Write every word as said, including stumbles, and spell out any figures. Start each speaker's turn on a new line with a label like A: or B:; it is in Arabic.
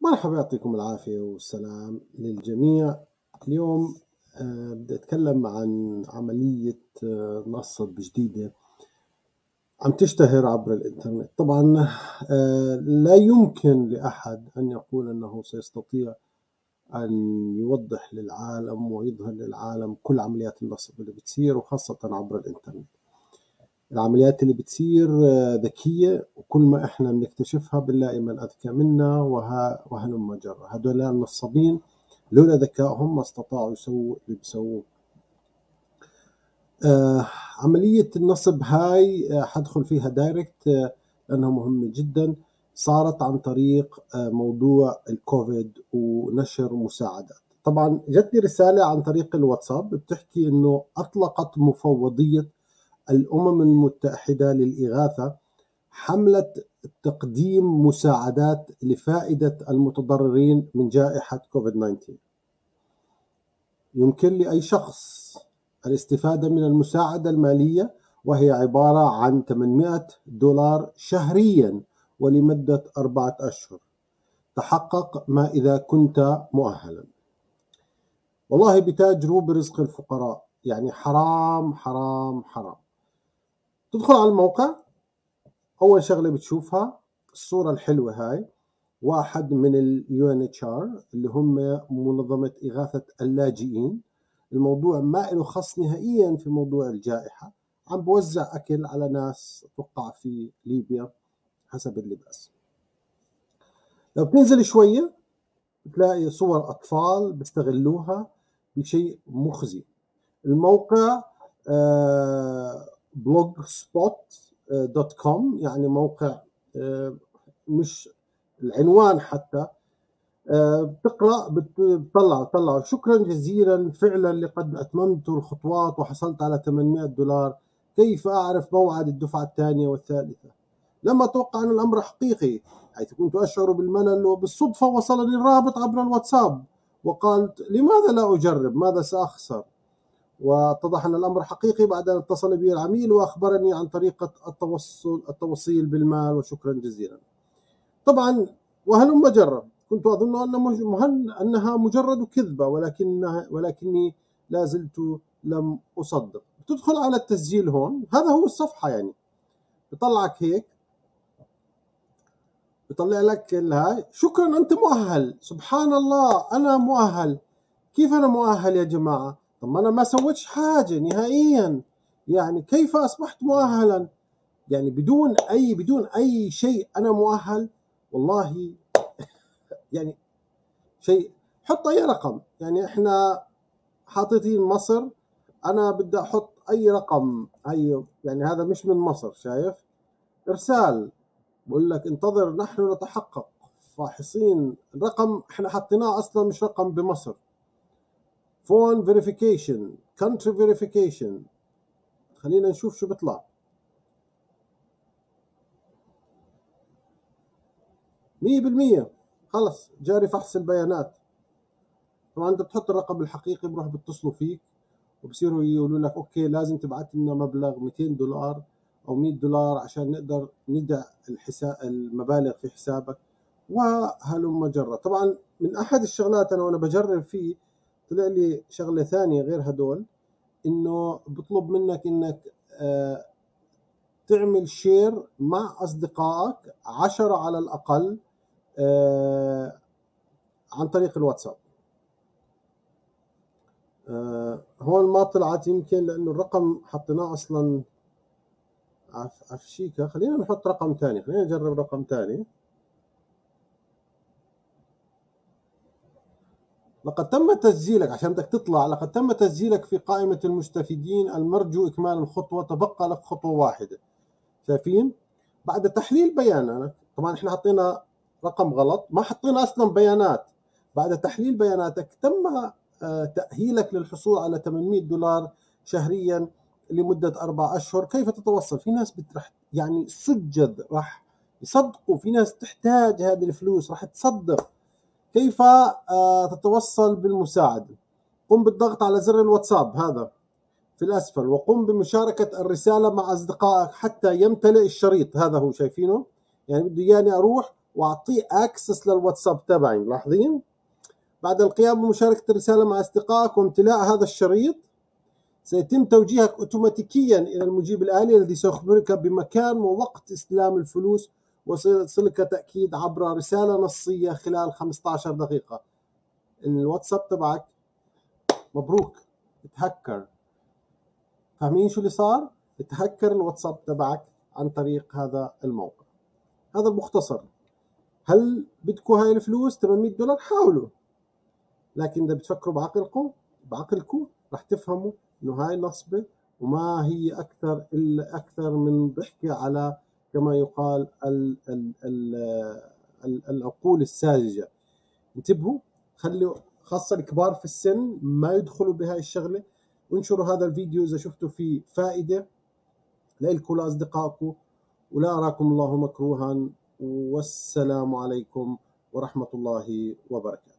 A: مرحبا، يعطيكم العافية والسلام للجميع. اليوم آه، بدي أتكلم عن عملية آه، نصب جديدة عم تشتهر عبر الإنترنت. طبعا آه، لا يمكن لأحد أن يقول أنه سيستطيع أن يوضح للعالم ويظهر للعالم كل عمليات النصب اللي بتصير، وخاصة عبر الإنترنت. العمليات اللي بتصير آه، ذكية، وكل ما إحنا بنكتشفها بنلاقي من أذكى منا وها وهلم جرى. هدول النصابين لولا ذكائهم ما استطاعوا يسووا اللي بيسووه. آه عملية النصب هاي آه حدخل فيها دايركت آه لأنها مهمة جدا. صارت عن طريق آه موضوع الكوفيد ونشر مساعدات. طبعا جتني رسالة عن طريق الواتساب بتحكي إنه أطلقت مفوضية الأمم المتحدة للإغاثة حملة تقديم مساعدات لفائدة المتضررين من جائحة كوفيد تسعة عشر. يمكن لأي شخص الاستفادة من المساعدة المالية، وهي عبارة عن ثمانمائة دولار شهريا ولمدة أربعة أشهر. تحقق ما إذا كنت مؤهلا. والله بتاجروا برزق الفقراء، يعني حرام حرام حرام. تدخل على الموقع، أول شغلة بتشوفها الصورة الحلوة هاي، واحد من ال يو إن إتش آر اللي هم منظمة إغاثة اللاجئين. الموضوع ما له خص نهائيا في موضوع الجائحة، عم بوزع أكل على ناس توقع في ليبيا حسب اللباس. لو بتنزل شوية بتلاقي صور أطفال بيستغلوها بشيء مخزي. الموقع بلوج سبوت دوت كوم، يعني موقع آه مش العنوان حتى، بتقرأ بتطلع طلع شكرا جزيلا فعلا لقد أتممت الخطوات وحصلت على ثمانمائة دولار. كيف أعرف موعد الدفعة الثانية والثالثة؟ لما أتوقع أن الأمر حقيقي، حيث كنت أشعر بالملل، وبالصدفة وصلني الرابط عبر الواتساب وقالت لماذا لا أجرب؟ ماذا سأخسر؟ واتضح أن الأمر حقيقي بعد أن اتصل بي العميل وأخبرني عن طريقة التوصل التوصيل بالمال، وشكرا جزيلا. طبعا وهلم جرا، كنت أظن أن أنها مجرد كذبة، ولكنها ولكني لا زلت لم أصدق. تدخل على التسجيل هون، هذا هو الصفحة، يعني بطلعك هيك، بطلع لك الهاي شكرا أنت مؤهل. سبحان الله، أنا مؤهل؟ كيف أنا مؤهل يا جماعة؟ طب أنا ما سويتش حاجة نهائيا، يعني كيف أصبحت مؤهلا؟ يعني بدون أي بدون أي شيء أنا مؤهل؟ والله يعني شيء. حط أي رقم، يعني إحنا حاطين مصر، أنا بدي أحط أي رقم، أي يعني هذا مش من مصر، شايف؟ إرسال بقول لك انتظر نحن نتحقق، فاحصين. الرقم إحنا حطيناه أصلا مش رقم بمصر. فون فيريفيكيشن، كونتري فيريفيكيشن، خلينا نشوف شو بيطلع. مية بالمية خلص جاري فحص البيانات. طبعا انت بتحط الرقم الحقيقي، بروح بيتصلوا فيك وبصيروا يقولوا لك اوكي لازم تبعت لنا مبلغ مئتين دولار او مئة دولار عشان نقدر ندع الحساب المبالغ في حسابك، وهلم جرى. طبعا من احد الشغلات انا وانا بجرب فيه طلع لي شغله ثانيه غير هدول، انه بطلب منك انك آه تعمل شير مع اصدقائك عشرة على الاقل آه عن طريق الواتساب. آه هون ما طلعت، يمكن لانه الرقم حطيناه اصلا عف عفشيكا. خلينا نحط رقم ثاني، خلينا نجرب رقم ثاني. لقد تم تسجيلك، عشان بدك تطلع، لقد تم تسجيلك في قائمة المستفيدين المرجو إكمال الخطوة، تبقى لك خطوة واحدة. شايفين؟ بعد تحليل بياناتك، طبعا احنا حطينا رقم غلط، ما حطينا اصلا بيانات. بعد تحليل بياناتك تم تأهيلك للحصول على ثمانمائة دولار شهريا لمدة أربع أشهر. كيف تتوصل؟ في ناس بترح يعني سجد راح يصدقوا، في ناس تحتاج هذه الفلوس راح تصدق. كيف تتوصل بالمساعدة؟ قم بالضغط على زر الواتساب هذا في الأسفل، وقم بمشاركة الرسالة مع أصدقائك حتى يمتلئ الشريط. هذا هو، شايفينه؟ يعني بده إياني أروح واعطيه اكسس للواتساب تبعي. ملاحظين؟ بعد القيام بمشاركة الرسالة مع أصدقائك وامتلاء هذا الشريط، سيتم توجيهك أوتوماتيكيا إلى المجيب الآلي الذي سيخبرك بمكان ووقت استلام الفلوس، وسيصلك تأكيد عبر رسالة نصية خلال خمسة عشر دقيقة إن الواتساب تبعك مبروك اتهكر. فاهمين شو اللي صار؟ اتهكر الواتساب تبعك عن طريق هذا الموقع. هذا المختصر. هل بدكم هاي الفلوس ثمانمئة دولار؟ حاولوا، لكن إذا بتفكروا بعقلكم بعقلكم رح تفهموا إنه هاي نصبة، وما هي أكثر إلا أكثر من ضحكة على كما يقال ال ال ال ال العقول الساذجة. انتبهوا، خلوا خاصة الكبار في السن ما يدخلوا بهاي الشغلة، وانشروا هذا الفيديو إذا شفتوا فيه فائدة لإلكم ولأصدقائكم، ولا أراكم الله مكروها، والسلام عليكم ورحمة الله وبركاته.